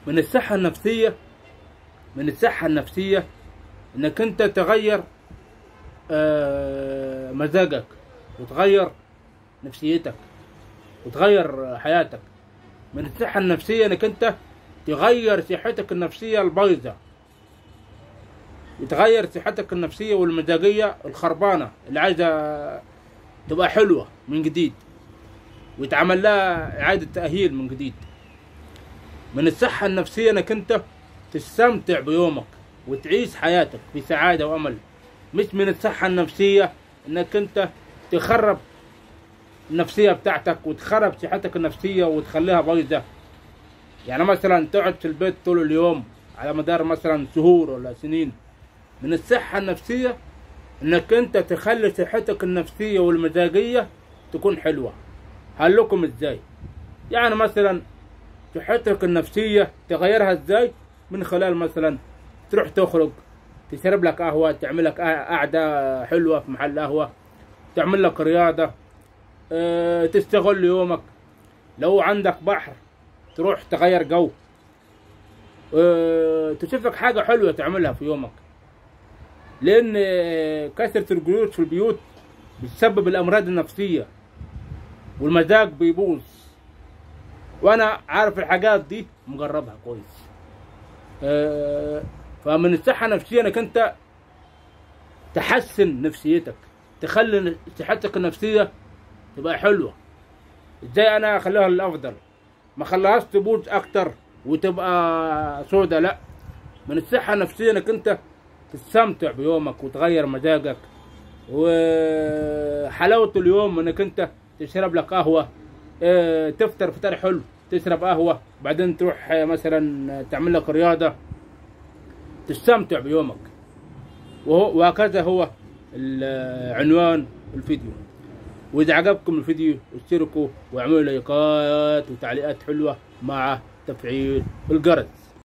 من الصحة النفسية انك انت تغير مزاجك، وتغير نفسيتك، وتغير حياتك. من الصحة النفسية انك انت تغير صحتك النفسية البايظة، وتغير صحتك النفسية والمزاجية الخربانة اللي عايزة تبقى حلوة من جديد، ويتعمل لها إعادة تأهيل من جديد. من الصحة النفسية انك انت تستمتع بيومك وتعيش حياتك بسعادة وأمل. مش من الصحة النفسية انك انت تخرب النفسية بتاعتك وتخرب صحتك النفسية وتخليها بايظة. يعني مثلا تقعد في البيت طول اليوم على مدار مثلا شهور ولا سنين. من الصحة النفسية انك انت تخلي صحتك النفسية والمزاجية تكون حلوة. هقول لكم ازاي. يعني مثلا صحتك النفسية تغيرها ازاي؟ من خلال مثلا تروح تخرج، تشرب لك قهوة، تعمل لك قعدة حلوة في محل قهوة، تعمل لك رياضة، تستغل يومك. لو عندك بحر تروح تغير جو، تشوف لك حاجة حلوة تعملها في يومك. لأن كثرة الجلوس في البيوت بتسبب الأمراض النفسية والمزاج بيبوظ، وأنا عارف الحاجات دي مجربها كويس. فمن الصحة النفسية انك انت تحسن نفسيتك، تخلي صحتك النفسية تبقى حلوة. ازاي انا اخليها للافضل؟ ما خليهاش تبوظ اكتر وتبقى سودة، لا. من الصحة النفسية انك انت تستمتع بيومك وتغير مزاجك. وحلاوة اليوم انك انت تشرب لك قهوة، تفطر فطار حلو، تشرب قهوة، بعدين تروح مثلا تعمل لك رياضة، تستمتع بيومك. وهكذا هو عنوان الفيديو. وإذا عجبكم الفيديو اشتركوا واعملوا لايكات وتعليقات حلوة مع تفعيل الجرس.